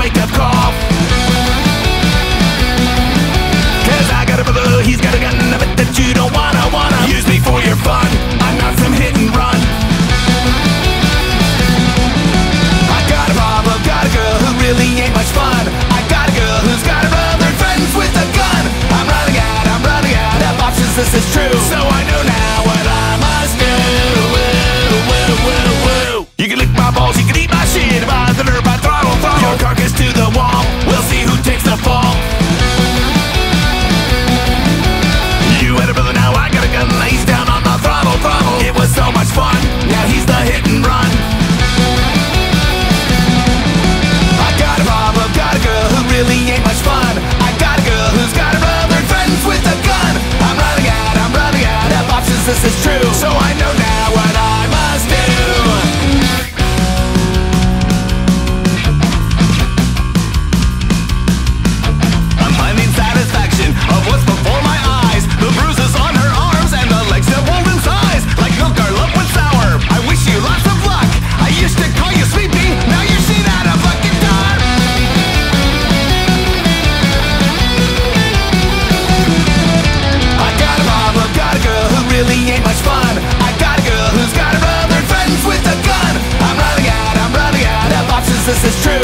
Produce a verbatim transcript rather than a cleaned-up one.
wake-up call. Cause I got a brother, he's got a gun, I bet that you don't wanna, wanna use me for your fun. I'm not some hit and run. I got a problem, got a girl who really ain't much fun. I got a girl who's got a brother and friends with a gun. I'm running out, I'm running out of options, this is true. So I know now what I must do. Woo, woo, woo, woo. You can lick my balls, you can eat my shit. By the nerve, by throttle, throttle your carcass to the wall. We'll see who takes the fall. You had a brother, now I got a gun. He's down on the throttle, throttle. It was so much fun, now he's the hit and run. I got a problem, got a girl who really ain't much fun. I got a girl who's got a brother and friends with a gun. I'm running out, I'm running out of options, this is true. So I know now what I must do. I'm finding satisfaction of what's before my eyes. The bruises on her arms and the legs that won't in size. Like milk are lump with sour. I wish you lots of luck. I used to call you sleepy, now you're shit out of fucking time. I got a problem, got a girl who really ain't much fun. I got a girl who's got a brother and friends with a gun. I'm running out, I'm running out of options, this is true.